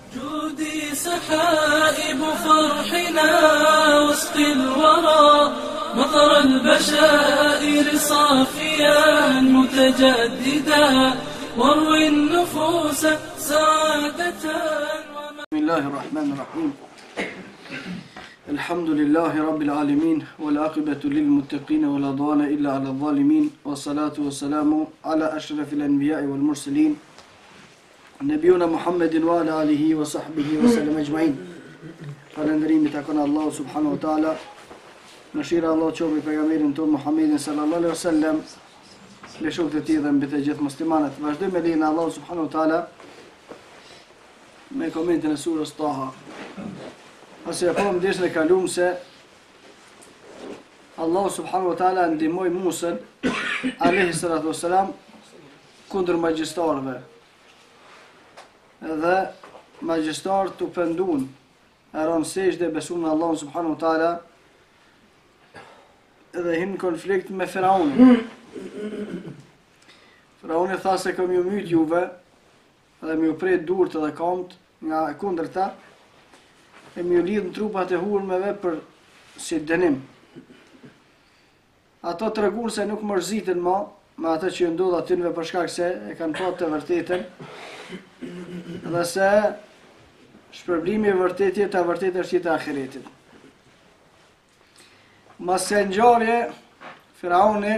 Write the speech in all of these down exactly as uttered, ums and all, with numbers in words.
جودي سحائب فرحنا وسط الورى، مطر البشائر صافيا متجددا، واروي النفوس سعادة. بسم الله الرحمن الرحيم. الحمد لله رب العالمين، والعاقبة للمتقين ولا عدوان إلا على الظالمين، والصلاة والسلام على أشرف الأنبياء والمرسلين نبينا محمد وعلى آله وصحبه وسلم أجمعين. Falëndërimi takon Allahu subhanahu wa taala. Mëshira Allah qofi pejgamberin ton Muhammedin sallallahu alaihi wasallam, me shokët e tij dhe mbi të gjithë muslimanët. Vazhdojmë me lejen e Allahut subhanahu wa taala me komentin e surës Taha. Ose e po më desën e kalum se Allah subhanahu wa taala ndihmoi Musën alayhi salatu wassalam kundër magjistarëve. Dhe magjistarët të pëndun, e ranë sejde, besun në Allah subhanahu wa taala, edhe hinë konflikt me Firaunin. Firauni tha se kam ju myt juve, edhe mi u prej durët edhe kamt nga kundërta, e mi u lidhë në trupat e hurmeve për si dënim. Ato të regur se nuk mërzitën ma, me atë që ju ndodhë atynve për shkak se e kanë patë të vërtetën, dhe se shpërblimi i vërtetjes të vërtetë është jeta e ahiretit. Mas se ngjarje, Firauni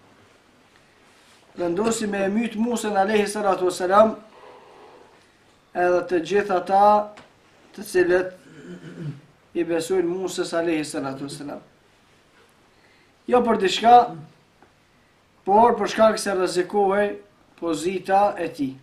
vendosi me myt Musën alayhi salatu wassalam, edhe të gjithë ata të cilët i besojnë Musës alayhi salatu wassalam. Jo për diçka, por për shkak se rrezikohej pozita e tij.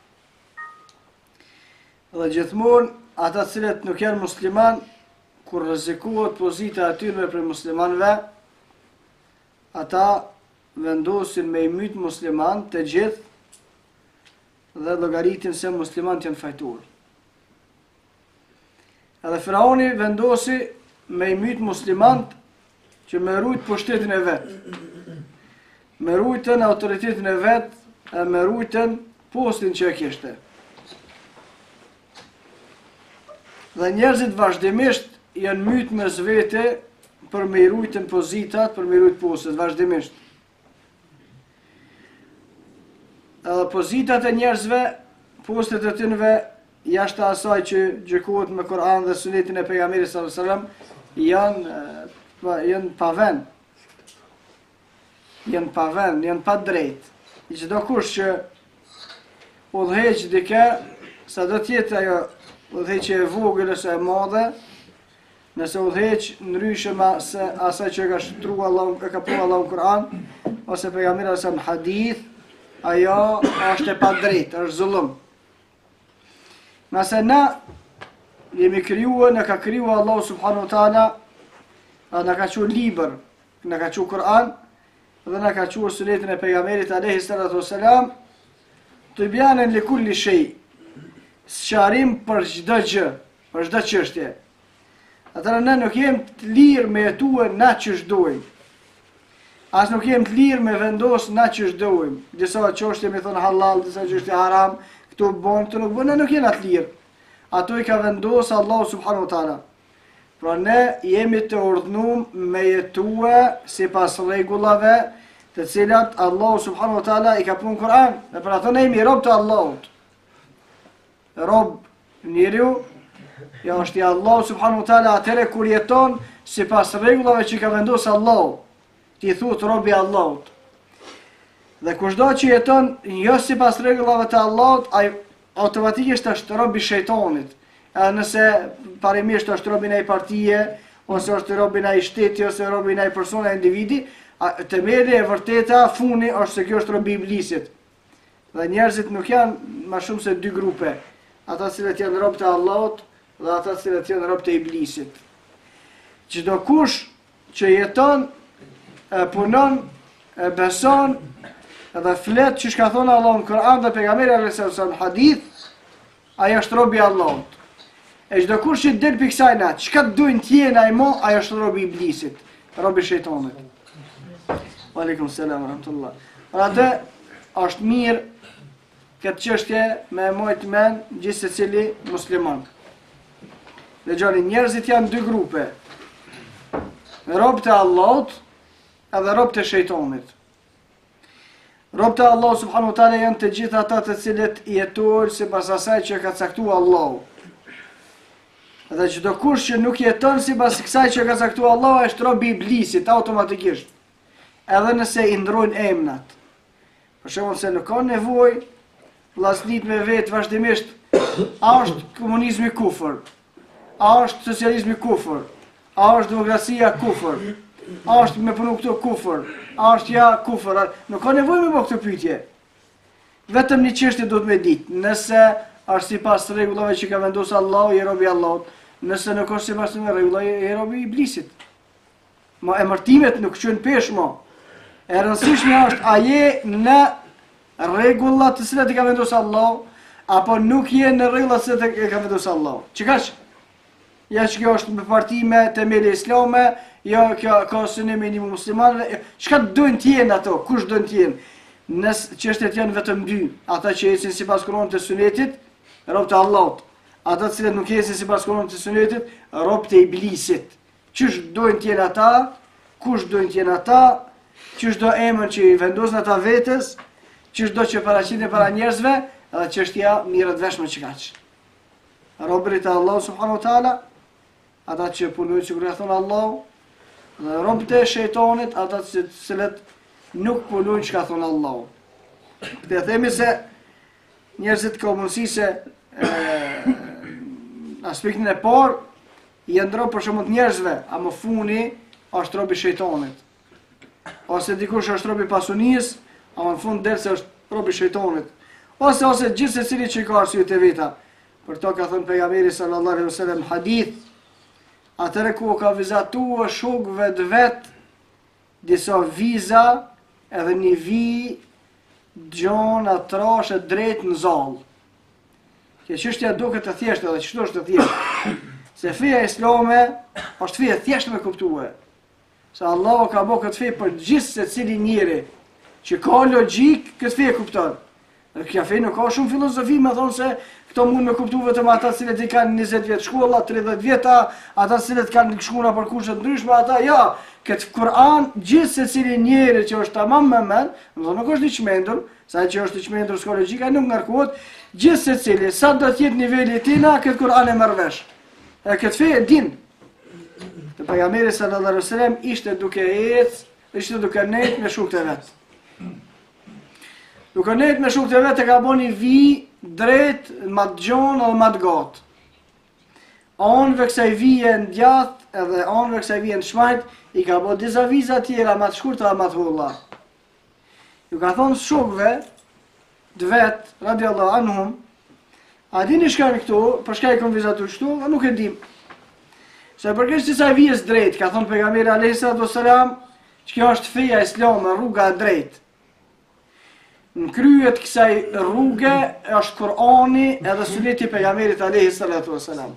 Dhe gjithmonë ata të cilët nuk janë musliman, kur rrezikohet pozita e tyre për muslimanëve, ata vendosin me i myt musliman të gjithë dhe llogaritin se muslimanët janë fajtur. Edhe Firauni vendosi me i myt muslimanët që me rujt pushtetin e vet, me rujtën autoritetin e vet, e me rujtën postin që e kishte. Dhe njerëzit vazhdimisht janë myt me zvete për me i rujtën pozitat, për me i rujt postet, vazhdimisht. Edhe pozitat e njerëzve, postet e tynve, jashtë asaj që gjykohet me Kur'an dhe sunetin e pejgamberit sallallahu alaihi wasallam, janë janë pa vend. Janë pa vend, janë pa drejt. I çdo kush që udhëheq dikë, sa do të jetë ajo udhëheqje e vogël ose e madhe, nëse udhëheq ndryshe me asaj që ka shtruar Allahu, e ka punuar Allahu në Kur'an ose pejgamberi ose në hadith, ajo është e padrejtë, është zullum. Nëse na jemi krijuar, na ka krijuar Allahu subhanahu wa taala, na ka thënë libër, na ka thënë Kur'an, dhe na ka thënë sunetin e pejgamberit alayhi salatu wassalam, të bjanen li kulli shay, sqarim për çdo gjë, për çdo çështje. Atëra ne nuk jemi të lirë me jetue na që shdojmë. As nuk jemi të lirë me vendos na që shdojmë. Disa çështje me thonë halal, disa çështje haram, këtu bën, këtu nuk bën, ne nuk jemi të lirë. Ato i ka vendosur Allahu subhanahu wa taala. Pra ne jemi të urdhnuar me jetue sipas rregullave të cilat Allahu subhanahu wa taala i ka punuar në Kur'an. Dhe për ato ne jemi rob të Allahut. Rob njeriu, ja është i Allahu subhanahu wa taala atëre kur jeton sipas rregullave që ka vendosur Allahu. Ti thot robi i Allahut. Dhe kushdo që jeton jo sipas rregullave të Allahut, ai automatikisht është rob i shejtanit. Edhe nëse parimisht është robi i partije, ose është robi i shteti, ose robi i personi, individi, themeli e vërteta funi është se kjo është robi i iblisit. Dhe njerëzit nuk janë më shumë se dy grupe. Ata cilët janë rob të Allahut dhe ata cilët janë rob të iblisit. Çdo kush që jeton, e punon, e beson, edhe flet që shka thonë Allah në Kur'an dhe pejgamberi alayhi salatu wasallam hadith, ai është rob i Allahut. E çdo kush që del pikë kësaj natë, çka duin të jenë ai mo, ai është rob i iblisit, rob i shejtanit. Wa alaykum salam wa rahmatullah. Atë është mirë këtë çështje me mojt men gjithë se cili musliman. Dhe gjani, njerëzit janë dy grupe, robët e Allahut edhe robët e shejtonit. Robët e Allahut subhanahu wa taala janë të gjithë ata të cilët jetojnë sipas asaj që ka caktuar Allahu. Dhe çdo kush që nuk jeton sipas kësaj që ka caktuar Allahu është rob i iblisit automatikisht. Edhe nëse i ndrojnë emnat. Për shembull se nuk ka nevojë vllaznit me vetë vazhdimisht, a është komunizmi kufër, a është socializmi kufër, a është demokracia kufër, a është me punu këto kufër, a është ja kufër, nuk ka nevojë me bë këtë pyetje. Vetëm një çështje duhet me ditë, nëse është sipas rregullave që ka vendosur Allahu, je robi i Allahut, nëse nuk është sipas rregullave, je robi i iblisit. Ma emërtimet nuk qënë pesh mo. E rëndësishme është a je në rregullat të cilat i ka vendosur Allahu, apo nuk je në rregullat të cilat i ka vendosur Allahu. Çikash? Ja që kjo është me partime, temeli islame, jo kjo ka synimi një muslimanëve, çka duhen të jenë ato, kush duhen të jenë? Nëse çështjet janë vetëm dy, ata që ecin sipas Kuranit të Sunetit, robët e Allahut, ata që nuk ecin sipas Kuranit të Sunetit, robët e iblisit. Çish duhen të jenë ata, kush duhen të jenë ata, çish do emër që i vendosin ata vetes, çish do që paraqiten para njerëzve, edhe çështja mirët veshme që kaq. Robërit e Allahut subhanahu wa taala, ata që punojnë sikur e thon Allahu, dhe robët e shejtanit, ata të cilët nuk punojnë çka thon Allahu. Dhe themi se njerëzit ka mundësi se aspektin e parë i ndron për shembull njerëzve, a më funi është robi i shejtanit. Ose dikush është robi i pasunisë, a më në fund del se është robi i shejtanit. Ose ose gjithë secili që ka arsye të veta. Për to ka thënë pejgamberi sallallahu alaihi wasallam hadith, atëre ku ka vizatua shokëve të vet disa viza edhe një vi gjona trashe drejt në zall. Kjo çështja duket e thjeshtë edhe çdo është e thjeshtë. Se feja islame është feja thjeshtë me kuptue. Se Allahu ka bërë këtë fe për gjithë secili njeri që ka logjik, këtë fe e kupton. Dhe kjo fe nuk ka shumë filozofi, me thonë se këto mund me kuptu vetëm ata cilët i kanë njëzet vjetë shkolla, tridhjetë vjeta, ata cilët kanë shkuna për kurse të ndryshme, ata ja, këtë Kur'an, gjithë secili njeri që është tamam me men, do nuk është i çmendur, sa që është i çmendur s'ka logjika, nuk ngarkohet, gjithë secili, sa do të jetë niveli i tina, këtë Kur'an e merr vesh. E këtë fe e din. Te pejgamberi sallallahu alaihi wasallam ishte duke ecë, ishte duke nejt me shokët e vet. Duke nejt me shokët e vet e ka bënë vi drejt ma të gjonë edhe ma të gatë. Anëve kësaj vije në djathë edhe anëve kësaj vije në shmajt, i ka bo disa viza tjera ma të shkurta dhe ma të holla. Ju ka thonë shokëve, të vetë, radiallahu anhum, a dini shka në këtu, për shka i kom vizatu qëtu, a nuk e dim. Se përkesh disa vijes drejt, ka thonë pejgamberi alayhi salatu wassalam, që kjo është feja islame, rruga e drejt. Në kryet kësaj rruge është Kur'ani edhe suneti pejgamberit alayhi salatu wassalam.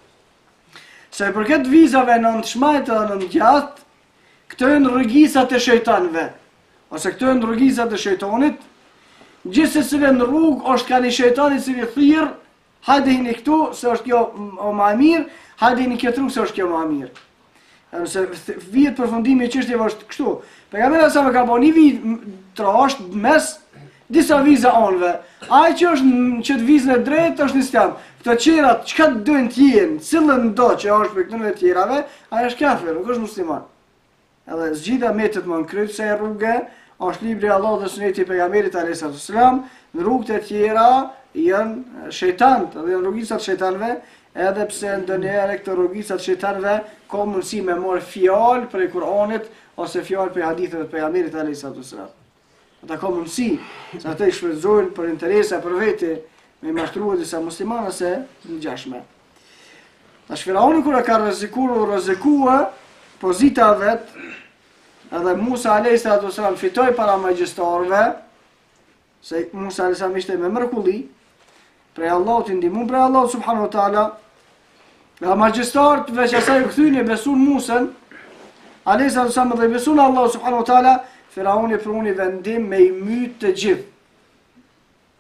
Se për këtë vizave në në shmajtë dhe në në gjatë, këto e në rrëgjisat e shejtanve, ose këto e në rrëgjisat e shejtanit, gjithë se cilë në rrugë është ka një shejtanit cili thirë, hajde hini këtu se është kjo o ma mirë, hajde hini këtë rrugë se është kjo ma mirë. Nëse vijet përfundimi i çështjeve është kështu. Pejgamberi sa më ka bënë një vit trasht mes disa viza anëve. Ai që është në çet vizën e drejtë është në islam. Këto qerat çka duhen të jenë, cilën do që është për këtyre të tjerave, ai është kafir, nuk është musliman. Edhe zgjidha metet më në kryt se rrugë është libri i Allahut dhe suneti i pejgamberit alayhis salam, në rrugët e tjera janë shejtan, edhe janë rrugisat shejtanëve, edhe pse ndonjëherë këto rrugisat shejtanëve ka mundësi me marr fjalë për Kur'anit ose fjalë për hadithet e pejgamberit alayhis salam. Ata ka mundësi, se ata i shfrytëzojnë për interesa për vete, me mashtruar disa muslimanë se në gjashme. Tash Firauni kur e ka rrezikur u rrezikua pozita vet, edhe Musa alayhis salam fitoi para magjistarëve, se Musa alayhis salam ishte me mrekulli, prej Allahut i ndihmuar prej Allahut subhanahu wa taala. Dhe magjistarët veç asaj u kthyn e besuan Musën, alayhis salam dhe besuan Allahut subhanahu wa taala, Firauni pruni vendim me i mytë të gjithë.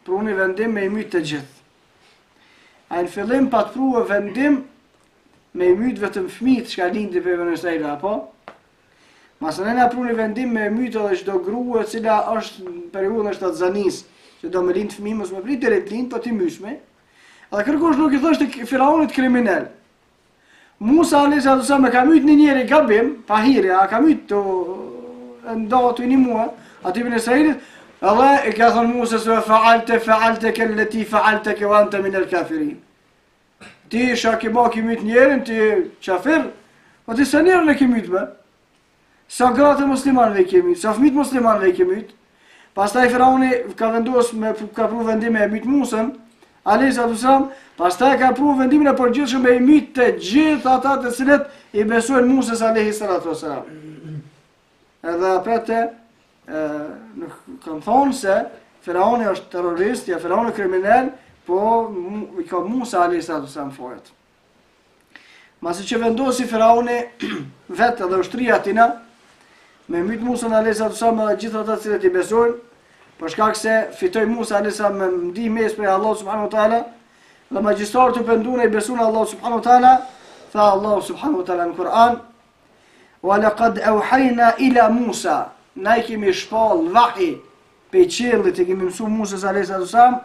pru një vendim me i mytë të gjithë. A në fillim pa të pru e vendim me i mytë vetëm fëmijët që ka lindi për Bani Israil, apo? Masë nëna pru një vendim me i mytë edhe çdo grua cila është në periudhën e shtatzanisë, që do me lindë fëmijë mos me pritë deri të lindë, po ti myshme. Edhe kërkush nuk i thoshte Firaunit kriminal. Musa alayhi sallam e ka mytë një njeri gabim, pa hire, a ka mytë të ndohë të një mua, aty Bani Israilit, edhe e ka thonë Musa se faalte, faalte kelleti, faalte ke wa anta min al-kafirin. Ti isha ki ba ki mytë njerin, ti qafir, po ti se njerën e ki mytë be. Sa gratë muslimanve i ki mytë, sa fmit muslimanve i ki mytë. Pastaj Firauni ka vendos me ka pru vendime e mytë Musën, alayhi sallam, pastaj ka pru vendimin e përgjithshëm me i mytë të gjithë ata të cilët i besojnë Musës alayhi sallam. Edhe apete, nuk kam thonë se Firauni është terrorist, ja Firauni kriminal, po i ka Musa alayhi sallam fort. Masi që vendosi Firauni vetë dhe ushtria tina, me mytë Musën alayhi sallam dhe gjithë ata cilët i besojnë, për shkak se fitoi Musa alayhi sallam me ndihmë prej Allahut subhanahu wa taala, dhe magjistrat u penduan i besuan Allahut subhanahu wa taala, tha Allahu subhanahu wa taala në Kur'an: "Wa laqad awhayna ila Musa", na i kemi shpall vahi pe qiellit e kemi mësuar Musës alayhi sallam,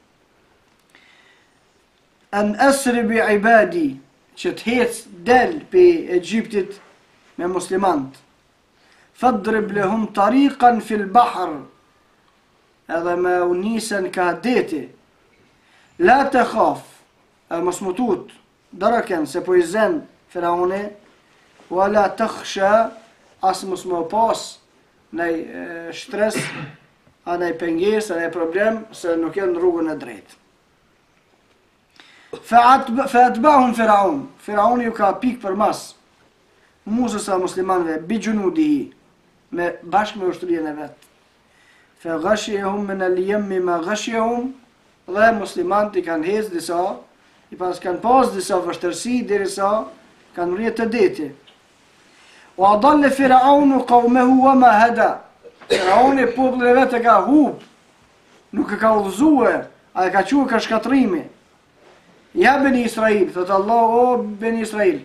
an asri bi ibadi, që të hec del pe Egjiptit me muslimant. Fadrib lehum tariqan fil bahr, edhe me unisen ka deti. La të khaf, e mos mutut, dërëken se po i zen Firauni, wala të khsha, as mos më pas nej shtres, a nej penges, a nej problem, se nuk jenë rrugën e drejtë. Fa'atbahum Firaun, Firauni ju ka pik për mas, Musës a muslimanve, bi gjunudihi, me bashkë me ushtrien e vetë. Fe ghashjehum min al-yammi ma ghashjehum, dhe muslimanët i kanë hez disa, i pas kanë pas disa vështërsi derisa kanë rritë të deti. Wa adalle Firaunu qaumehu wa ma hada. Firauni popullin e vetë e ka hub, nuk e ka udhëzue, a e ka quë ka shkatrimi. Ja Beni Israil, thëtë Allah, o Beni Israil,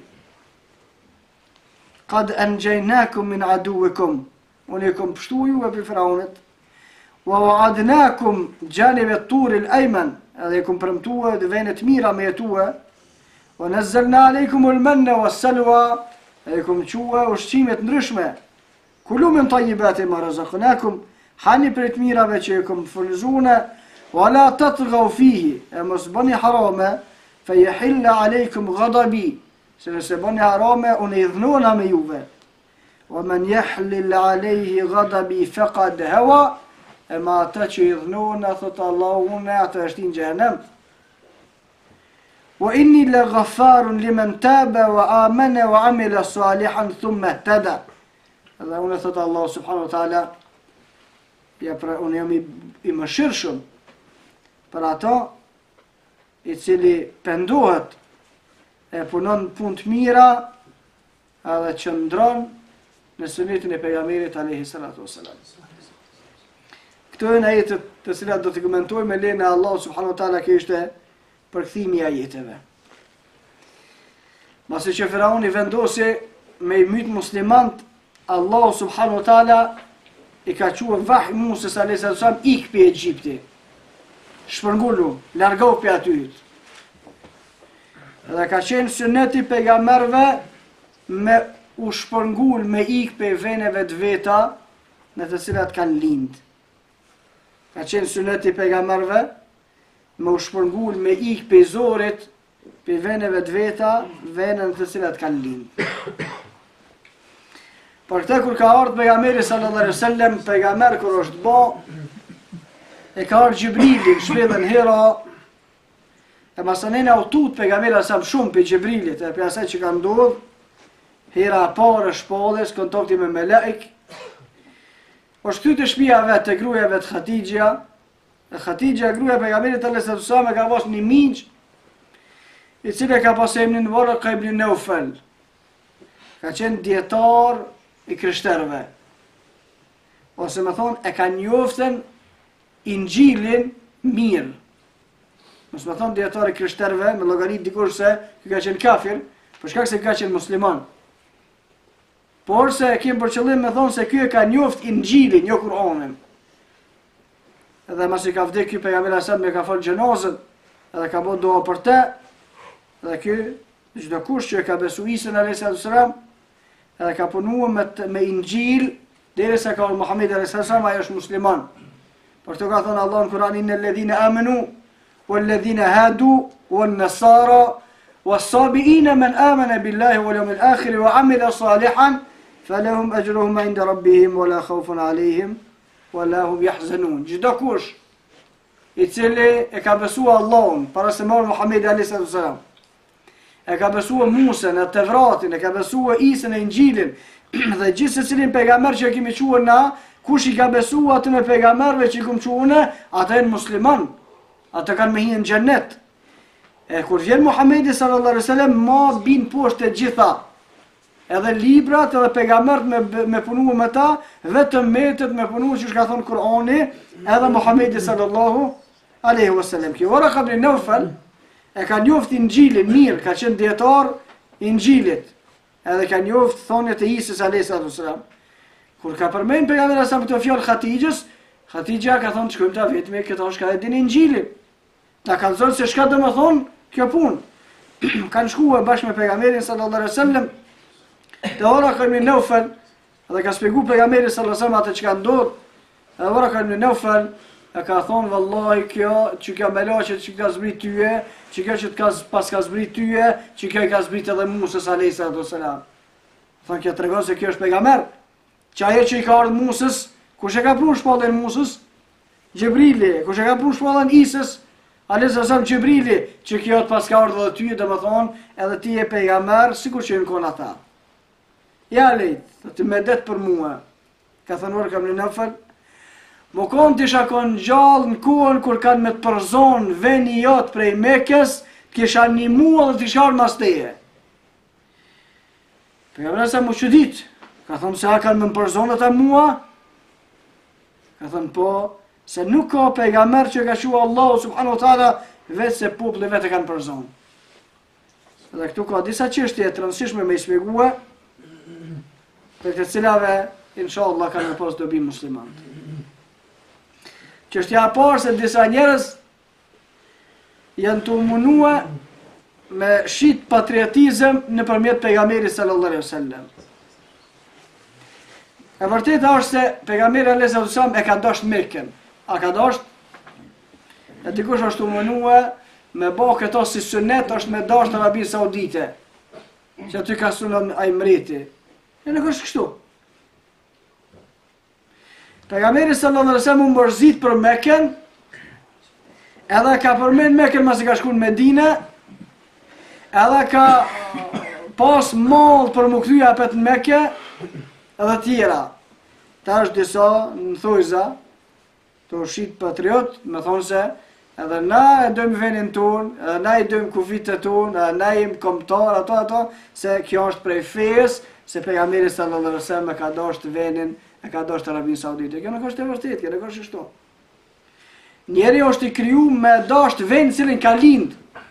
qad anjaynakum min aduwikum, unë e kom pështu ju e për Firaunit, wa wa'adnakum janib at-tur al-ayman, edhe e kom premtua dhe venet mira me jetua, wa nazzalna alaykum al-manna was-salwa, e kom qua ushqimet ndryshme, kulu min tayyibati ma razaqnakum, hani për të mirave që e kom furnizune, wa la tatghaw fihi, e mos bëni harame, fe yahilla alaykum ghadabi, se nëse bëni harame unë i dhnona me juve. Wa man yahlil alayhi ghadabi faqad hawa, e ma ata që i dhnona, thot Allah, unë ata është në xhenem. Wa inni la ghaffarun liman taba wa amana wa amila salihan thumma ihtada. Edhe unë thot Allah subhanahu wa taala, ja pra unë jam i, i mëshirshëm për ato i cili pendohet, e punon punë të mira, edhe qëndron në sunetin e pejgamberit alayhi salatu wassalam. Këto janë ajetet të cilat do të komentojmë me lejen e Allahut subhanahu wa taala, që ishte përkthimi i ajeteve. Masi që Firauni vendosi me i myt muslimant, Allahu subhanahu wa taala i ka quë vahi Musës alayhi sallam ik për Egjipti. Shpërngullu, largohu për aty. Edhe ka qenë suneti pejgamberëve me u shpërngull me ik për veneve të veta në të cilat kanë lind. Ka qenë suneti pejgamberëve me u shpërngull me ik për zorit për veneve të veta, vene në të cilat kanë lind. Për këte kur ka ardhë pejgamberi sallallahu alaihi wasallam, pejgamber kur është bo, e ka ardhë Gjibrili në shpedhen Hira, e masanene au tut pejgamberi asam shumë për Gjibrilit, e për asaj që ka ndodhë, Hira parë shpallës, kontakti me melaik, është këty të shpia vetë të gruja vetë Khatijja, e Khatijja gruja pejgamberit sallallahu alaihi wasallam ka pas një minj, i cili ka pas emrin Warqa ibn Nawfal, ka qenë djetar i krishterëve, ose me thonë e ka njoftën Injilin mirë. Mos më thonë dietarë krishterëve me llogarit dikush se ky ka qenë kafir, për shkak se ka qenë musliman. Por se e kemë për qëllim me thonë se ky e ka njoft Injilin, jo Kur'anin. Edhe mas i ka vdek ky pejgamberi sa me ka fal xhenazën, edhe ka bërë dua për te, edhe ky çdo kush që e ka besu Isën alayhis salam, edhe ka punuar me me Injil derisa ka Muhamedi alayhis salam, ai është musliman. Por të ka thënë Allah në Kur'an, innal ladhina amanu wal ladhina hadu wan nasara was sabiina man amana billahi wal yawmil akhir wa amila salihan falahum ajruhum inda rabbihim wala khawfun alayhim wala hum yahzanun. Çdo kush i cili e ka besuar Allahun para se marrë Muhamedi alayhis salam, e ka besuar Musën, e Tevratin, e ka besuar Isën e Injilin dhe gjithë secilin pejgamber që kemi quajtur na, kush i ka besuar atë me pejgamberëve që i kum quajtur, ata janë musliman, ata kanë me hinë në xhennet. E kur vjen Muhamedi sallallahu alaihi wasallam, ma bin poshtë të gjitha. Edhe librat edhe pejgamberët me me punu me ta, vetëm metet me punu që ka thonë Kur'ani, edhe Muhamedi sallallahu alaihi wasallam. Ki Waraka ibn Nawfal e ka njoft Injilin mirë, ka qenë dietar Injilit. Edhe ka njoft thonjet e Isës alayhis salam. Kur ka përmend pejgamberi sa për të fjalë Hatijës, Hatija ka thonë shkojmë ta vetëm këto është ka e din Injilin. Ta kanë thënë se çka do të thonë kjo punë. Kanë shkuar bashkë me pejgamberin sallallahu alaihi wasallam. Te Waraka ibn Nawfal, edhe ka shpjeguar pejgamberi sallallahu alaihi wasallam atë çka ndodh. Edhe Waraka ibn Nawfal e ka thonë vallahi kjo që ka melaqe që ka zbrit tyje, që kjo që të ka pas ka zbrit tyje, që kjo i ka zbrit edhe Musës alayhis salam. Thonë kjo tregon se kjo është pejgamber. Që ajo që i ka ardhur Musës, kush e ka prunë shpallën Musës? Xhibrili. Kush e ka prunë shpallën Isës? alayhis salam Xhibrili, që kjo të pas ka ardhur edhe ty, domethënë edhe ti je pejgamber, sikur që në kon ata. Ja lejt, të me det për mua, ka thënë Waraka ibn Nawfal, më konë të isha konë gjallë në kohën kur kanë me të përzon veni jotë prej Mekës, kisha një mua dhe të isha arë mas teje. Pejgamberi sa më çudit, ka thënë se a kanë me më përzon ata mua? Ka thënë po, se nuk ka pejgamber që ka shua Allahu subhanahu wa taala vetë se populli vetë kanë përzon. Dhe këtu ka disa çështje të rëndësishme me i shpjegua, për të cilave, inshallah, kanë me pas dobi muslimanët. Çështja e parë se disa njerëz janë të munua me shit patriotizëm nëpërmjet pejgamberit sallallahu alaihi wasallam. E vërteta është se pejgamberi alayhis salam e ka dashur Mekën. A ka dashur? E dikush është të munua me bë këto si sunet është me dashur Arabinë Saudite. Që aty ka sunon ai mreti. E nuk është kështu. Pejgamberi sallallahu alaihi wasallam u mërzit për Mekën, edhe ka përmend Mekën masi ka shkuar në Medinë, edhe ka pas mall për më kthyja apet në Mekë, edhe tjera. Ta është disa në thojza, të shit patriot, me thonë se edhe na e dojmë venin ton, edhe na i dojmë kufitët ton, edhe na i më kombëtar, ato ato, se kjo është prej fejës, se pejgamberi sallallahu alaihi wasallam e ka dashur venin, e ka dashur Arabinë Saudite. Kjo nuk është e vërtetë, kjo nuk është kështu. Njeri është i kriju me dashur vend cilin ka lind.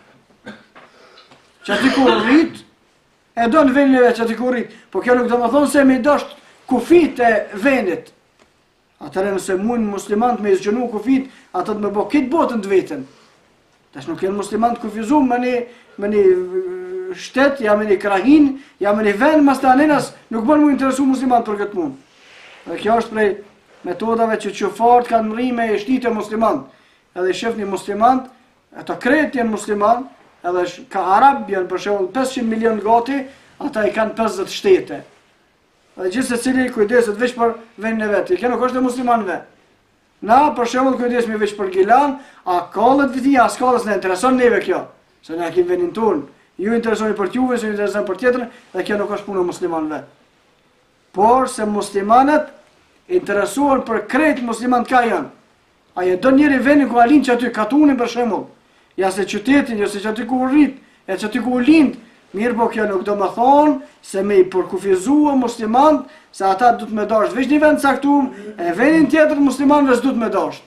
Që aty ku rrit, e do në vendin e vetë që aty ku rrit. Po kjo nuk do më thonë se me dashur kufit e vendit. Atëre nëse mund muslimant me izgjënu kufit, ato të me bo kitë botën të vetën. Tash nuk jenë muslimant kufizum me një, me një shtet, ja me një krahin, ja me një vend, mas të anenas nuk bërë mu interesu muslimant për këtë mund. Dhe kjo është prej metodave që qëfart kanë mëri me e shtite muslimant. Edhe shef një muslimant, ato kretë jenë muslimant, edhe ka Arab janë për shembull pesëqind milion gati, ata i kanë pesëdhjetë shtete. Dhe gjithë se cili kujdeset veç për vendin e vetë. Kjo nuk është e muslimanëve. Na për shembull kujdesemi veç për Gilan, a kallët viti, a skallës në intereson neve kjo. Se na kemi vendin tonë. Ju interesoni për t'juve, se ju intereson për tjetrën, dhe kjo nuk është punë e muslimanëve. Por se muslimanët interesuar për krejt muslimanët ka janë. A je do njeri vendin ku alin që aty katunin për shembull. Ja se qytetin, jo se që aty ku rrit, e që aty ku lind. Mirë po kjo nuk do më thonë se me i përkufizua muslimant, se ata du të me dasht veç një vend saktum, e vendin tjetër muslimanëve s'du të me dasht.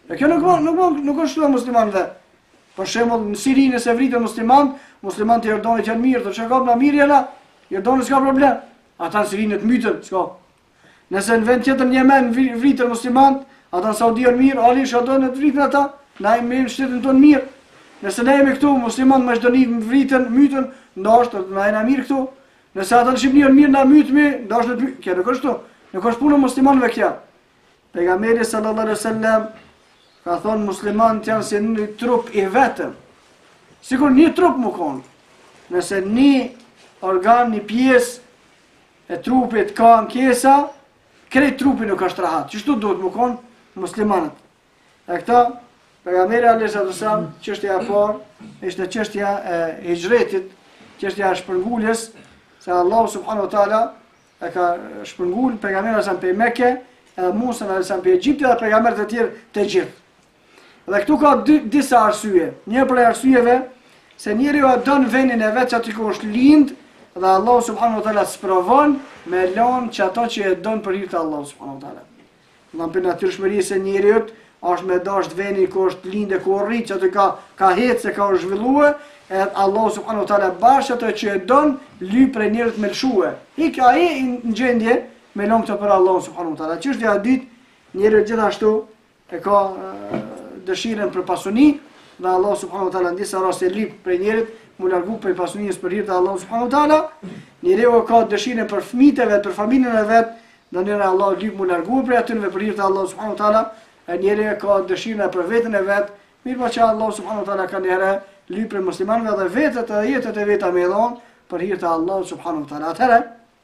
E kjo nuk nuk nuk, nuk është shtu muslimanëve. Për shembull në Siri nëse vritën musliman, muslimanët e Jordanit janë mirë, të çka na mirë jena, Jordani s'ka problem. Ata në Sirinë të mytën, s'ka. Nëse në vend tjetër në Yemen vritën muslimanët, ata në Saudi janë mirë, ali shadon të vritën ata, na jemi në shtetin tonë mirë. Nëse ne jemi këtu muslimanë Maqedoni vritën, mytën, ndoshta na jena mirë këtu. Nëse ata në Shqipëri janë mirë na mytmi, ndoshta kjo nuk është kështu. Nuk është punë muslimanëve kjo. Pejgamberi sallallahu alaihi wasallam ka thonë muslimanët janë si një trup i vetëm. Sikur një trup më konë. Nëse një organ, një pjesë e trupit ka ankesa, krejt trupi nuk është rahat. Qështu duhet më konë muslimanët. E këta, pejgamberi alayhi wasallam, çështja e parë, ishte çështja e hijretit, çështja e shpërnguljes, se Allah subhanahu wa taala e ka shpërngul pejgamberin sa pe Mekë, edhe Musa sa pe Egjipt dhe pejgamberët e tjerë të gjithë. Dhe këtu ka dy, disa arsye. Një prej arsyeve se njeriu e don vendin e vet që aty ku është lind dhe Allah subhanahu wa taala sprovon me lon që ato që e don për hir të Allah subhanahu wa taala. Në për natyrshmërisë e njeriut është me dasht vendin ku është lindë, ku rrit, që aty ka ka hecë, ka u zhvilluar, edhe Allah subhanahu wa taala bashkë ato që e don ly për njerëz me lshue. Ik ai në gjendje me lon këto për Allah subhanahu wa taala. Çështja e dytë, njeriu gjithashtu e ka dëshirën për pasuni dhe Allah subhanahu wa taala në disa raste lyp për njerit mu largu për pasunisë për hir të Allah subhanahu wa taala. Njeriu ka dëshirën për fëmijët e vet, për familjen e vet, dhe njëra Allah lyp mu largu për atyre për hir të Allah subhanahu wa taala. E njeriu ka dëshirën për veten e vet, mirë po që Allah subhanahu wa taala ka njëherë lyp për muslimanëve dhe vetët e jetët e veta me dhon për hir të Allah subhanahu wa taala. Atëherë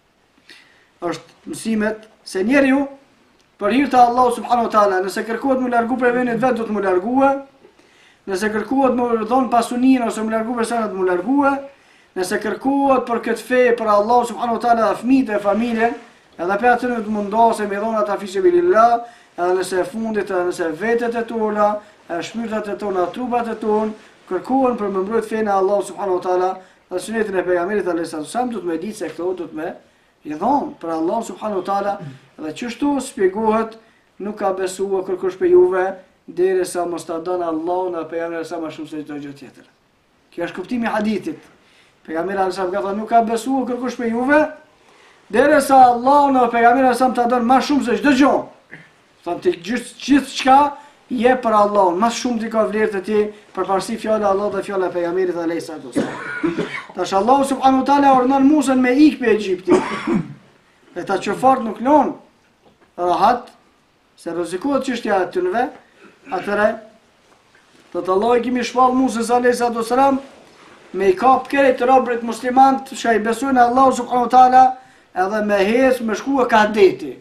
është mësimet se njeriu për hir të Allah subhanahu wa taala, nëse kërkohet mu largu për vendit vet, do të mu largue. Nëse kërkohet mu dhon pasuninë ose mu largu për sa të mu largue. Nëse kërkohet për këtë fe për Allah subhanahu wa taala dhe fëmijët e familjen, edhe për atë të mundose me dhon ata fisabilillah, edhe nëse fundit, edhe nëse vetet e tona, shpirtat e tona, trupat e tona, kërkohen për më mbrojt fenë e Allah subhanahu wa taala dhe sunetin e pejgamberit alayhis salam, do të më ditë se këto do të më i dhon për Allah subhanahu wa taala. Dhe qështu spjegohet nuk ka besuar kërkush për juve derisa mos ta don Allahun apo pejgamberi sa më shumë se çdo gjë tjetër. Kjo është kuptimi i hadithit. Pejgamberi sa ka thënë nuk ka besuar kërkush për juve derisa Allahun apo pejgamberi sa ta don më shumë se çdo gjë. Thonë ti gjithçka je për Allahun, më shumë ti ka vlerë të ti përparësi fjala e Allahut dhe fjala e pejgamberit alayhis salam. Tash Allah subhanahu wa taala urdhon Musa me ikë pe Egjiptit. E ta qëfart nuk lon rahat, se rrezikohet çështja e tyre, atëre do të Allah i kimi shpall Musa alayhis salam me i kap këtë robrit musliman që i besojnë Allah subhanahu wa taala, edhe me hes me shkua ka deti.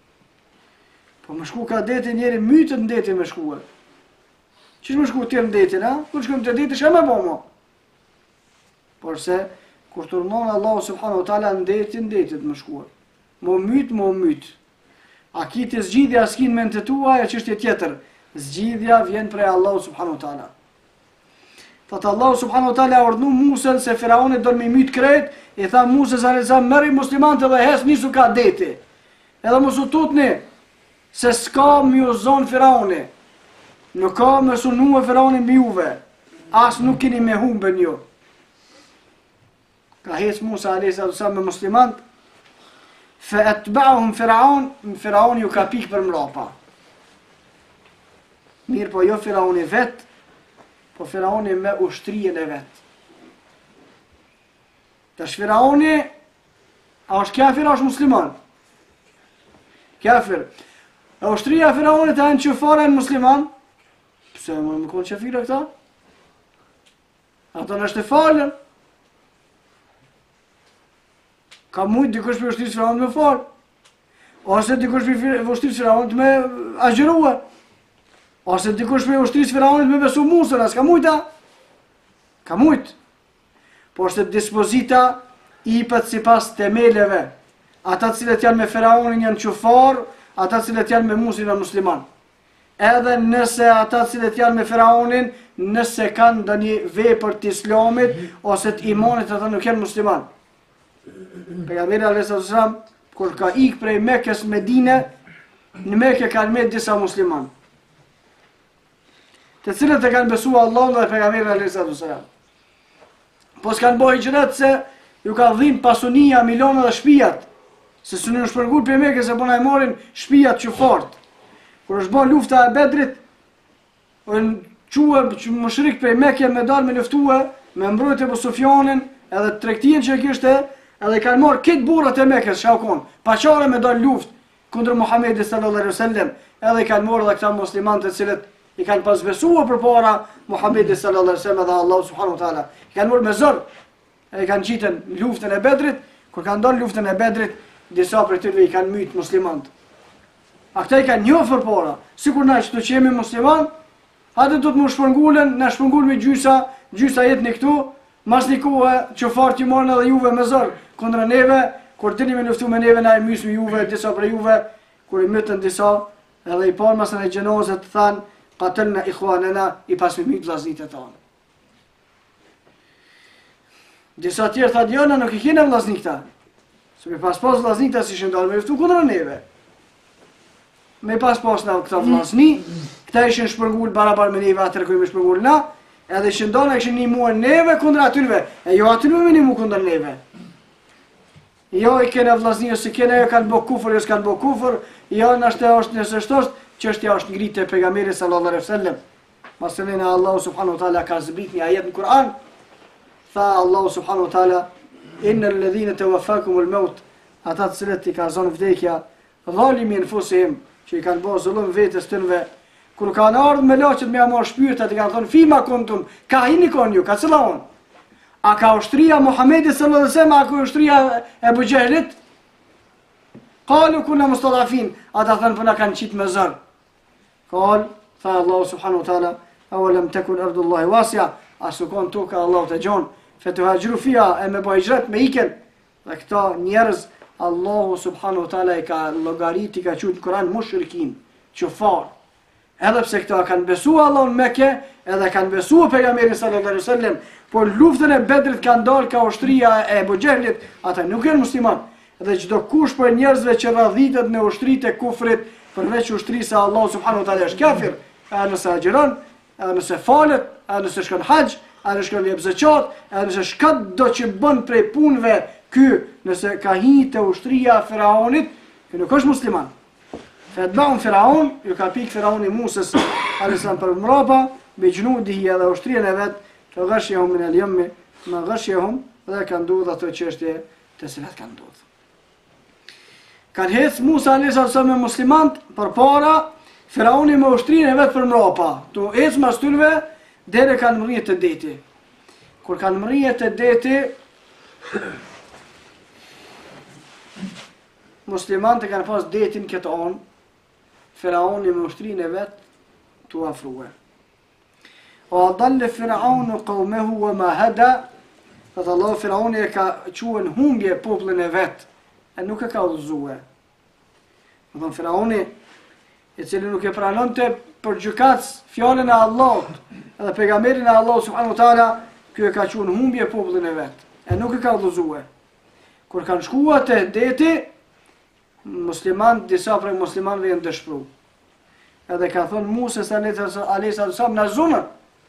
Po me shku ka deti njeri mytët në deti me shkua. Qish me shku tjerë në deti, na? Kur shkujmë të deti, shë me bomo. Por se, kur të urnon Allah subhanahu wa taala në deti, në detit me shkua. Mo myt, mo myt. A kiti zgjidhja s'kin me në të tua, e qështje tjetër. Zgjidhja vjen prej Allah subhanahu wa taala. Thot Allah subhanahu wa taala ordnu Musën se Firauni do me myt krejt, i tha Musa sa merri muslimanët dhe hes nisu ka deti. Edhe mos u tutni se s'ka mi u zon Firauni. Nuk ka me sunu e Firauni mi juve. As nuk keni me humben jo. Ka hes Musa alayhis salam me muslimanët. Fa atba'uhum Firaun, Firauni ju ka pik për mrapa. Mirë po jo Firauni vet, po Firauni me ushtrien e vet. Tash Firauni, a është kafir, a është musliman? Kafir. E ushtria e Firaunit e në që fare në musliman? Pse më më konë qafira këta? Ata në është e falën. Ka mujtë dikush për ushtrisë Firaunit me falë. Ose dikush për ushtrisë Firaunit me agjërua. Ose dikush për ushtrisë Firaunit me besu Musën, as ka mujta? Ka mujtë. Por se dispozita i pët si pas temeleve. Ata cilët janë me Firaunin janë qufar, ata cilët janë me Musën janë musliman. Edhe nëse ata cilët janë me Firaunin, nëse kanë ndë një vepër të islamit, ose të imanit, ata nuk janë musliman. Pejgamberi alayhis salam, kur ka ikë prej Mekës Medine, në Mekë kanë me disa musliman. të cilët e kanë besuar Allahun dhe pejgamberin alayhis salam. Po s'kan bëj hijret se ju ka dhimbë pasunia, milona dhe shtëpiat. Se s'u në shpërngul për Mekë se bona e morin shtëpiat që fort. Kur është bën lufta e Bedrit, u qua mushrik për Mekë me dal me luftue, me mbrojtje Abu Sufjanin, edhe tregtin që kishte, edhe kanë marrë këtë burrat e Mekës, shakon, pa çare me dal luftë kundër Muhamedit sallallahu alaihi wasallam, edhe kanë marrë edhe këta muslimanë të cilët i kanë pas besuar përpara Muhamedit sallallahu alaihi wasallam dhe Allahu subhanahu wa taala. I kanë marrë me zor, e kanë gjitën luftën e Bedrit, kur kanë dalë luftën e Bedrit, disa prej tyre i kanë myt muslimanët. A këta i kanë njohur përpara, sikur na që jemi musliman, atë do të më shpërngulen, na shpërngul me gjysa, gjysa jetë në këtu, mas një kohë që fort ju marrën edhe juve me zor kundër neve, kur dini me luftu me neve na i mysmi juve, disa prej juve, kur i mytën disa, edhe i parë masën e gjenozet thanë, qatalna ikhwanana, i pasmi mytë vllaznitë tonë. Disa tjerë tha djona nuk i kene vllazni këta. Se me pas pas vllazni këta si shëndalë me luftu kundër neve. Me pas pas na këta vllazni, këta ishin shpërngul barabar me neve atër kujme shpërngul na, edhe shëndalë ishin një muë neve kundër atyrve, e jo atyrve me një mu kundër neve. Jo i kene vllazni, ose kene jo kanë bo kufër, jo s'kanë bo kufër, jo nështë e është nësë është është, çështja është ngritë e pejgamberit sallallahu alaihi wasallam. Maselena Allahu subhanahu wa taala ka zbrit një ajet në Kur'an. Tha Allahu subhanahu wa taala, innal ladhina tawaffakumul maut, ata të cilët i ka zonë vdekja, dhalimi anfusihim, që i kanë bërë zullum vetes tyre, kur kanë ardhur me laçet me amor shpirtat i kanë thonë fima kuntum, ka hini kon ju, ka cëllon. A ka ushtria Muhamedit sallallahu alaihi wasallam, a ka ushtria e Abu Jahlit? Qalu kunna mustadafin, ata thanë po na kanë qit me zor. Qal, tha Allahu subhanahu wa taala, awalam takun ardullahi wasi'a, asu kon toka Allahu të gjon, fatuhajru fiha, e me bëj hijret me iken. Dhe këta njerëz Allahu subhanahu wa taala i ka llogarit, i ka thënë në Kur'an mushrikin, qofar. Edhe pse këta kanë besuar Allahun në Mekë, edhe kanë besuar pejgamberin sallallahu alaihi wasallam, por luftën e Bedrit kanë dalë ka ushtria e Abu Jahlit, ata nuk janë musliman. Dhe çdo kush për njerëzve që radhitet në ushtritë e kufrit, përveç ushtrisë Allahu subhanahu wa taala është kafir, a nëse agjeron, a nëse falet, a nëse shkon haxh, a nëse shkon jep zakat, a nëse shkat do që bën prej punëve ky, nëse ka hyrë te ushtria e Firaunit, ky nuk është musliman. Fetbaun Firaun, ju ka pik Firauni Musës alislam për mrapa, me gjunudihi edhe ushtrin e vet, të ghashjehum min al-yammi, ma ghashjehum, dhe kanë ndodhur ato çështje të cilat kanë ndodhur. Kanë hec Musa alislam me muslimant përpara Firauni me ushtrin e vet për mrapa. Tu ec mas tyre deri kanë mrritë të deti. Kur kanë mrritë të deti, muslimant e kanë pas detin këtë on, Firauni me ushtrin e vet tu afrua. O adalla Firaunu qaumehu wa ma hada, dhe Allah Firauni e ka quen humbje popullin e vet, e nuk e ka udhëzue. Dhe thonë Firauni, i cili nuk e pranonte për gjykatës fjalën e Allahut, edhe pejgamberin e Allahut subhanahu wa taala, ky e ka quen humbje popullin e vet, e nuk e ka udhëzue. Kur kanë shkuar te deti, musliman, disa prej muslimanëve janë dëshpëru. Edhe ka thonë Musa alayhis salam në zunë,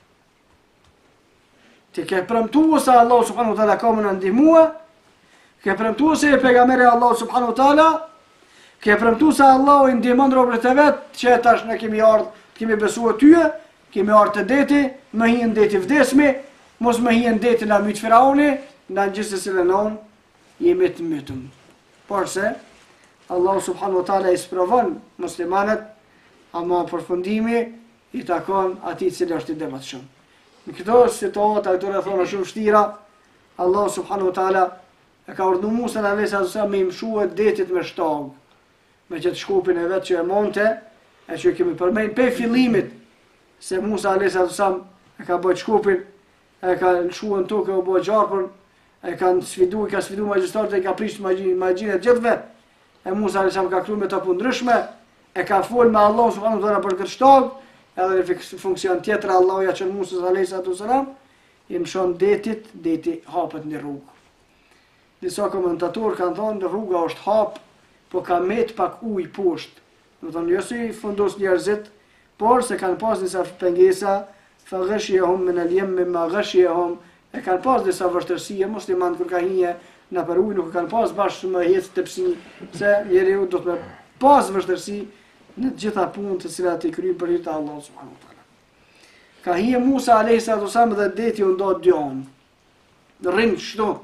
ti ke premtuar se Allah subhanahu wa taala ka më ndihmua, ke premtuar se pejgamberi Allah subhanahu wa taala, ke premtuar se Allah i ndihmon robërit e vet, që tash ne kemi ardhur, kemi besuar tyje, kemi ardhur te deti, më hinë deti vdesmi, mos më hinë deti na myt Firauni, na gjithsesi lënon jemi të mytëm. Por se Allah subhanahu wa taala i sprovon muslimanët, ama përfundimi i takon atij i cili është i devotshëm. Në këto situata këto rrethona shumë vështira, Allah subhanahu wa taala e ka urdhëruar Musa alayhis salam me mshuar detit me shtog, me që të shkupin e vet që e monte, e që kemi përmend pe fillimit se Musa alayhis salam e ka bërë shkupin, e ka lshuar në tokë, u bë gjarpër, e kanë sfiduar, ka sfiduar magjistarët, e ka prish magjinë të gjithëve. E Musa alayhis salam ka kryer me topu ndryshme, e ka fol me Allah subhanahu wa taala për këtë shtog, edhe në funksion tjetër Allah ja çon Musa alayhis salam, i mshon detit, deti hapet në rrugë. Disa komentatorë kanë thonë rruga është hap, po ka met pak ujë poshtë. Do të thonë jo si fundos njerëzit, por se kanë pas disa pengesa, fa ghashiyahum min al-yam mimma ghashiyahum, e kanë pas disa vështirësi musliman kur ka hije në për ujë, nuk kanë pas bashkë me hec tepsi, se njeriu do të pas vështirësi në të gjitha punët të cilat i kryen për hir të Allahut subhanahu wa taala. Ka hije Musa alayhis salam dhe deti u ndo djon. Rrin çdo.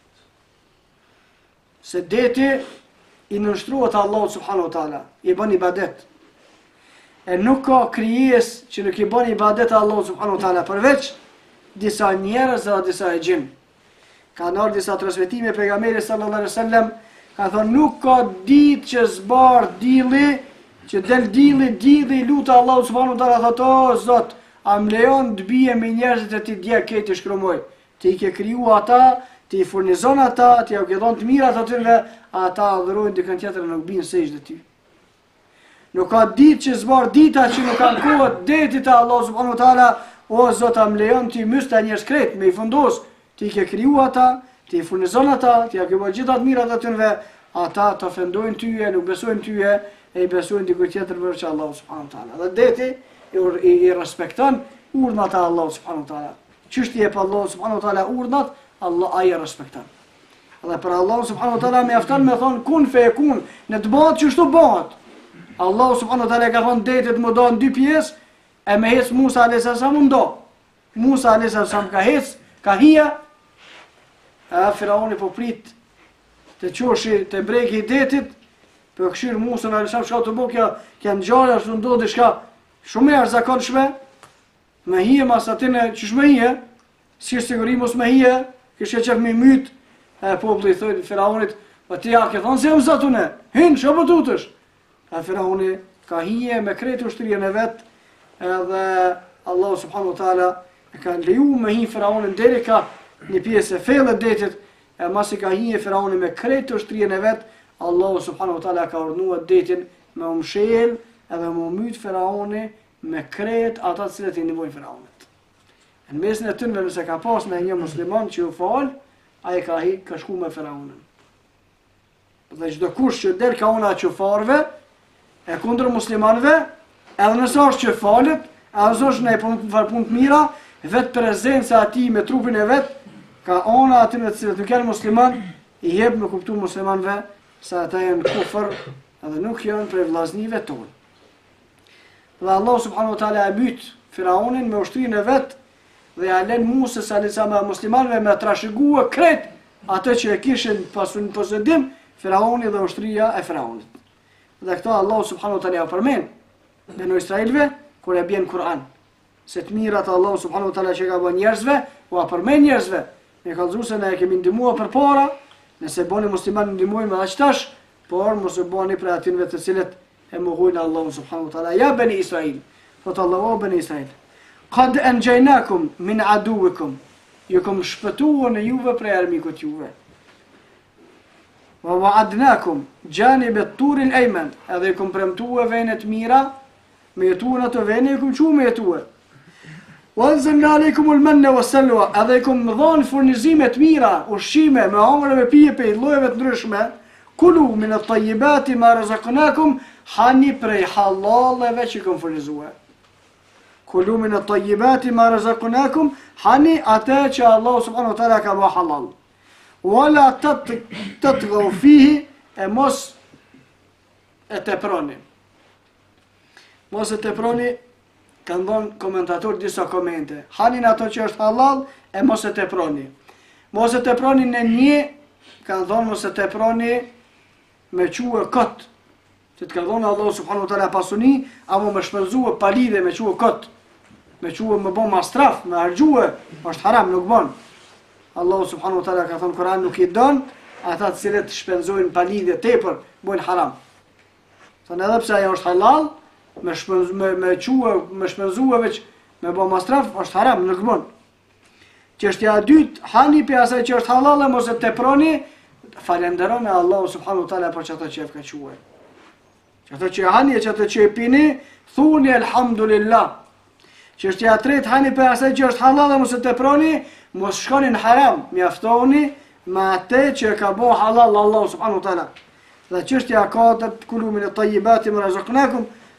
Se deti i nështruat Allahut subhanahu wa taala, i bën ibadet. E nuk ka krijes që nuk i bën ibadet Allahut subhanahu wa taala përveç disa njerëz dhe disa gjin. Ka ndar disa transmetime pejgamberi sallallahu alaihi wasallam ka thonë nuk ka ditë që zbar dilli, që del dilli, dilli lut Allahut subhanahu wa taala thotë o Zot, a më lejon të bie me njerëzit e ti dje këtë të shkromoj. Ti i ke kriju ata, ti i furnizon ata, ti ja ke dhënë të mirat atyre, ata adhurojnë dikën tjetër nuk bien sejdë ty. Nuk ka ditë që zbar dita që nuk kanë kohë detit e Allah subhanahu wa taala, o Zot, a më lejon ti mysta njerëz kret me i fundos, ti i ke kriju ata, ti i furnizon ata, ti ja ke bërë gjitha të mirat atyre, ata të ofendojnë tyje, nuk besojnë tyje, e i besojnë dikë tjetër veç Allah subhanahu wa taala. Dhe deti i, i, i respekton urdhnat e Allah subhanahu wa taala. Çështje për Allah subhanahu wa taala urdhnat, Allah ai e respekton. Dhe për Allah subhanahu wa taala mjafton me thon kun fe kun, në të bëhet çështu bëhet. Allah subhanahu wa taala ka thon detit më do në dy pjesë, e me hec Musa alayhis salam më do. Musa alayhis salam ka hec, ka hija, e Firauni po prit të qoshi të bregi i detit, për këshirë Musa alayhis salam shka të bëkja, kja në gjallë ashtu ndodhi shka shumë e arzakonshme, me hije mas atine qysh me hije, si siguri mos me hije, kështë qef me myt, e populli i thoi Firaunit, po ti ja ke thonë se jam zatune, hinë, që po tutësh? E Firauni ka hije me kretë ushtrien e vetë, edhe Allah subhanahu wa taala e ka leju me hi Firaunin deri ka një pjesë e fellë detit, e masi ka hije Firauni me kretë ushtrien e vetë, Allah subhanahu wa taala ka urdhnuar detin me umshel edhe me umyt Firauni me kretë ata të cilët i ndihmojnë Firaunit. Në mesin e tyre nëse ka pas në një musliman që u fal, ai ka hi ka shku me Firaunin. Dhe çdo kush që del ka una çufarve e kundër muslimanëve, edhe nëse është që falet, edhe nëse është në punë të mira, vetë prezenca e tij me trupin e vet, ka ona aty në të cilët nuk janë musliman, i jep me kuptu muslimanëve se ata janë kufër edhe nuk janë prej vllaznive tonë. Dhe Allah subhanahu wa taala e myt Firaunin me ushtrinë e vet dhe ja lën Musa alayhis salam muslimanëve me trashëguar kret atë që e kishin pasun posedim Firauni dhe ushtria e Firaunit. Dhe këto Allah subhanahu wa taala ja përmend në Israelve kur e bën Kur'an. Se të mirat Allah subhanahu wa taala që ka bën njerëzve, u a përmend njerëzve. Ne kallëzu se ne kemi ndihmuar përpara, nëse boni musliman ndihmojmë edhe tash, por mos e bani për atyre të cilët e mohojnë Allah subhanahu wa taala. Ja bani Israil, thot Allah o bani Israil, qad anjaynakum min aduwikum, ju kom shpëtuar në juve prej armikut juve. Wa wa'adnakum janib at-tur al-ayman, edhe kom premtuar venet mira, me jetuar ato vene kom çu me jetuar. Wa anzalna alaykum al-manna was-salwa, edhe kom dhon furnizime të mira, ushqime me ëmbël me pije pe llojeve të ndryshme. Kulu min at-tayyibati ma razaqnakum, hani prej halalleve që kom furnizuar. Kulu min at-tayyibati ma razaqnakum, hani atë që Allah subhanahu wa taala ka bë halal. Wala tatghaw fihi, e mos e teproni. Mos e teproni, kanë dhënë komentator disa komente. Hanin ato që është halal, e mos e teproni. Mos e teproni në një, kanë dhënë mos e teproni me quë kot. Që të ka dhënë Allah subhanahu wa taala pasuni, apo me shpenzue palidhe me quë kot. Me quë me bon mastraf, me harxhue, është haram, nuk bon. Allah subhanahu wa taala ka thënë Kur'an nuk i don ata të cilët shpenzojnë palidhe tepër, bojnë haram. Thonë edhe pse ajo është halal, me shpenzu, me me quë, me shpenzue veç me bon mastraf, është haram, nuk bon. Çështja e dytë, hani pe asaj që është halal, mos e teproni, falenderoni Allah subhanahu wa taala për çato që ka quaj. Çato që hani, çato që pini, thuni alhamdulillah. Çështja e tretë, hani pe asaj që është halal, mos e teproni, mos shkoni në haram, mjaftoni me atë që ka bo halal Allah subhanahu wa taala. Dhe çështja e katërt, kulu min at-tayyibati ma razaqnakum,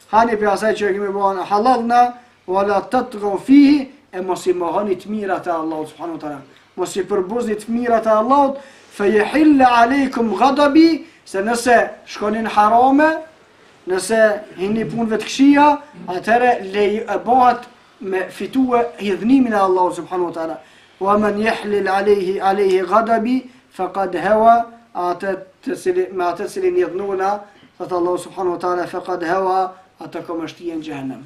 hani për asaj që kemi bën halal na, wala tatghaw fihi, e mos i mohoni të mirat e Allahut subhanahu wa taala. Mos i përbuzni të mirat e Allahut, fa yahilla aleikum ghadabi, se nëse shkonin harame, nëse hini punëve të këqija, atëherë lej e bëhet me fitue hidhnimin e Allahut subhanahu wa taala. Wa man yahlil alayhi alayhi ghadabi faqad hawa, atë të cilin me atë të cilin hidhnuna, thot Allahu subhanahu wa taala, faqad hawa, atë komështien xhehenem.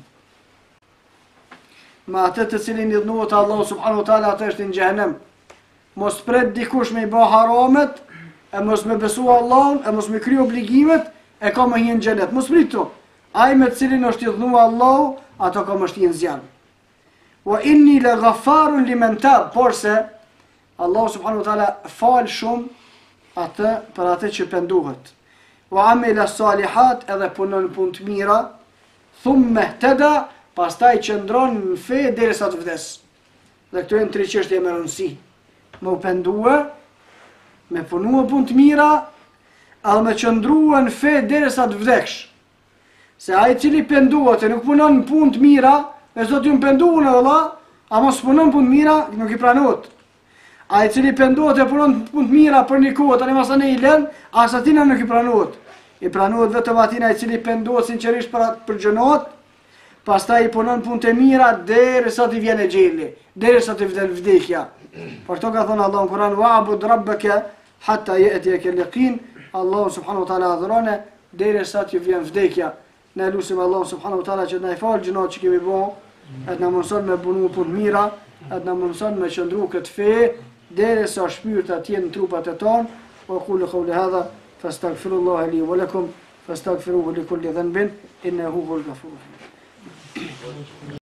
Me atë të cilin hidhnuat Allahu subhanahu wa taala, atë është në xhehenem. Mos pret dikush me i bë haramet, e mos me besu Allahun, e mos me kry obligimet, e ka me hien xhenet. Mos pritu. Ai me të cilin është hidhnua Allahu, ato ka më shtien zjarr. Wa inni la ghaffarun liman tab, por se Allahu subhanahu wa taala fal shumë atë për atë që pendohet. Wa amila salihat, edhe punon punë të mira, thumma ihtada, pastaj qëndron në fe derisa të vdes. Dhe këto janë tre çështje me rëndësi. Me u pendue, me punua punë të mira, edhe me qëndrua në fe derisa të vdeksh. Se ai i cili penduhet e nuk punon punë të mira, e zot ju më penduën e vëlla, a mos punon punë të mira, nuk i pranohet. Ai i cili penduhet e punon punë të mira për një kohë, tani mos anë i lën, as atina nuk i pranohet. I pranohet vetëm atina i cili penduhet sinqerisht për për gjënot, pastaj i punon punë të mira derisa të vjen e xheli, derisa të vjen vdekja. Por këto ka thënë Allahu në Kur'an, wa'bud rabbaka hatta ya'tiyaka al-yaqin. Allahu subhanahu wa taala adhurone derisa të vjen vdekja. Ne lutim Allahu subhanahu wa taala që na i fal gjënat që kemi bën, et na mëson me punu punë mira, et na mëson me qëndru këtë fe derisa shpirtat të jenë në trupat e tonë. Wa qulu qawli hadha fastaghfirullaha li wa lakum fastaghfiruhu li kulli dhanbin innahu huwal ghafurur rahim.